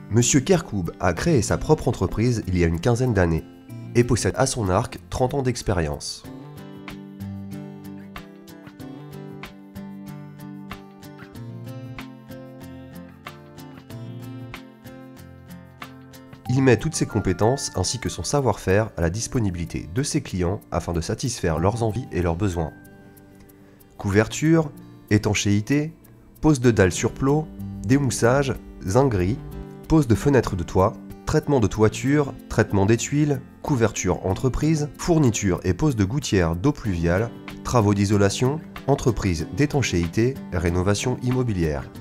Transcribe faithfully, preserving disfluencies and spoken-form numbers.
Monsieur Kerkoub a créé sa propre entreprise il y a une quinzaine d'années et possède à son arc trente ans d'expérience. Il met toutes ses compétences ainsi que son savoir-faire à la disponibilité de ses clients afin de satisfaire leurs envies et leurs besoins. Couverture, étanchéité, pose de dalles sur plot, démoussage, zinguerie, pose de fenêtres de toit, traitement de toiture, traitement des tuiles, couverture entreprise, fourniture et pose de gouttières d'eau pluviale, travaux d'isolation, entreprise d'étanchéité, rénovation immobilière.